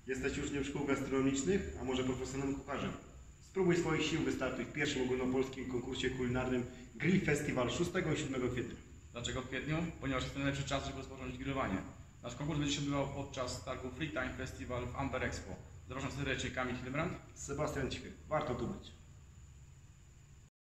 Jesteś uczniem szkół gastronomicznych, a może profesjonalnym kucharzem? Spróbuj swoich sił, wystartuj w pierwszym ogólnopolskim konkursie kulinarnym Grill Festival 6 i 7 kwietnia. Dlaczego w kwietniu? Ponieważ jest to najlepszy czas, żeby rozpocząć grillowanie. Nasz konkurs będzie się odbywał podczas targu Free Time Festival w Amber Expo. Zapraszam serdecznie, Kamil Hildebrand. Sebastian Cichy. Warto tu być.